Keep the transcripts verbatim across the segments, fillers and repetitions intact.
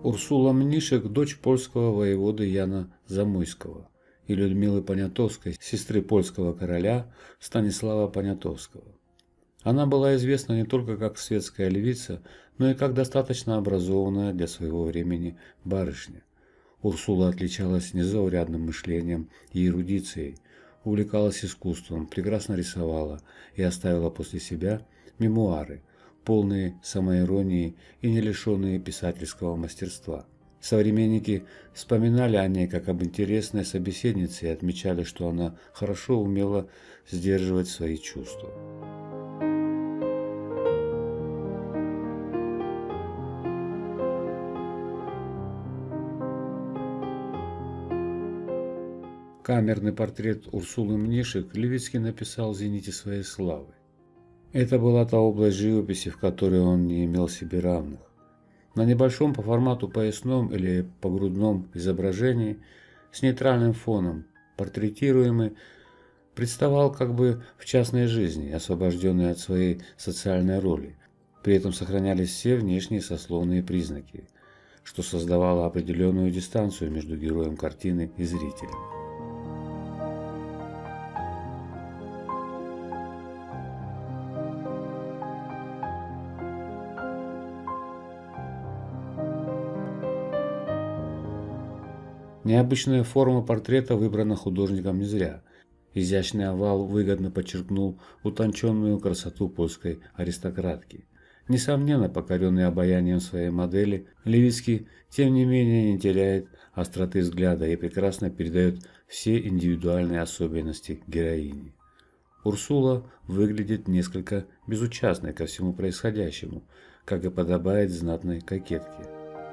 Урсула Мнишек – дочь польского воеводы Яна Замойского и Людмилы Понятовской, сестры польского короля Станислава Понятовского. Она была известна не только как светская львица, но и как достаточно образованная для своего времени барышня. Урсула отличалась незаурядным мышлением и эрудицией, увлекалась искусством, прекрасно рисовала и оставила после себя мемуары, полные самоиронии и не лишенные писательского мастерства. Современники вспоминали о ней как об интересной собеседнице и отмечали, что она хорошо умела сдерживать свои чувства. Камерный портрет Урсулы Мнишек Левицкий написал в зените своей славы. Это была та область живописи, в которой он не имел себе равных. На небольшом по формату поясном или погрудном изображении с нейтральным фоном портретируемый представал как бы в частной жизни, освобожденный от своей социальной роли. При этом сохранялись все внешние сословные признаки, что создавало определенную дистанцию между героем картины и зрителем. Необычная форма портрета выбрана художником не зря. Изящный овал выгодно подчеркнул утонченную красоту польской аристократки. Несомненно, покоренный обаянием своей модели, Левицкий, тем не менее, не теряет остроты взгляда и прекрасно передает все индивидуальные особенности героини. Урсула выглядит несколько безучастной ко всему происходящему, как и подобает знатной кокетке.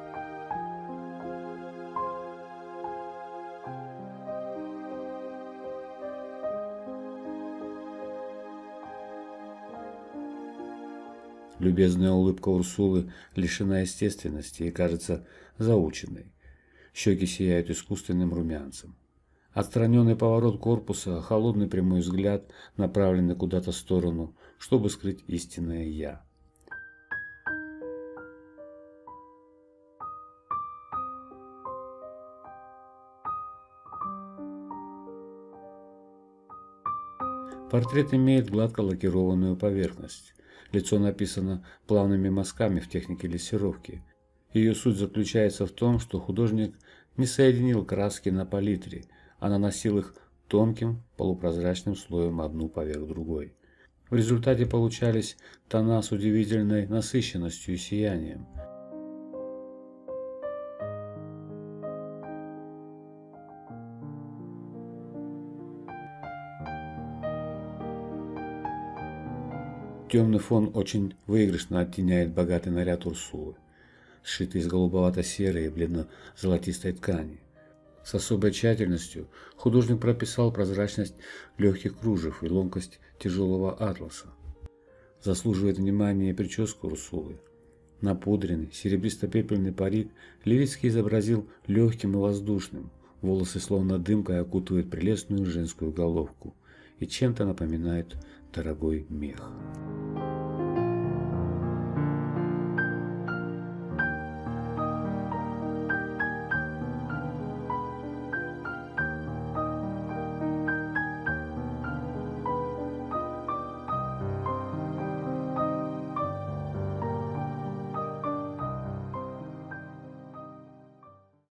Любезная улыбка Урсулы лишена естественности и кажется заученной. Щеки сияют искусственным румянцем. Отстраненный поворот корпуса, холодный прямой взгляд, направленный куда-то в сторону, чтобы скрыть истинное «я». Портрет имеет гладко лакированную поверхность. Лицо написано плавными мазками в технике лессировки. Ее суть заключается в том, что художник не соединил краски на палитре, а наносил их тонким полупрозрачным слоем одну поверх другой. В результате получались тона с удивительной насыщенностью и сиянием. Темный фон очень выигрышно оттеняет богатый наряд Урсулы, сшитый из голубовато-серой и бледно-золотистой ткани. С особой тщательностью художник прописал прозрачность легких кружев и ломкость тяжелого атласа. Заслуживает внимания и прическа Урсулы. Напудренный серебристо-пепельный парик Левицкий изобразил легким и воздушным, волосы словно дымкой окутывают прелестную женскую головку и чем-то напоминают дорогой мех.